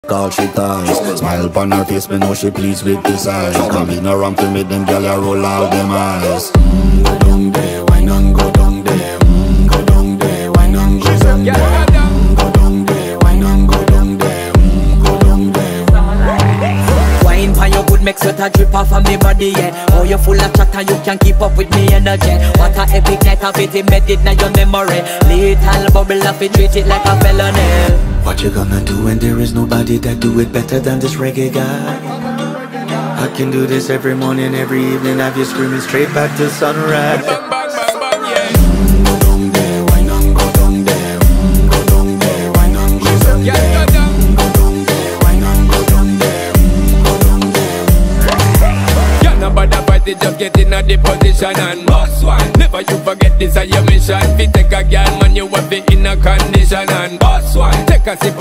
All she ties, smile upon her face, me know she pleased with this eyes. Come in around to me, them gyal a roll out them eyes. Go down there, why not go down there? Go down there, why not go down there? Go down there, why not go down there? Go down there. Wine pan your good, make sweat a drip off of me body, yeah. Oh, you full of chatter, you can't keep up with me energy. What a epic night of it, embedded now your memory. Little bubble of it, treat it like a felony. What you gonna do when there is nobody that do it better than this reggae guy? I can do this every morning, every evening, have you screaming straight back to sunrise. Go down there, why not go down there? Go down there, why not go down there? Go down there, why not go down there? Go down there. You're not bad about it, just get in a the position and boss one. Never you forget this is your mission. If you take a girl, man, you have it in a condition and boss one. Take a sip.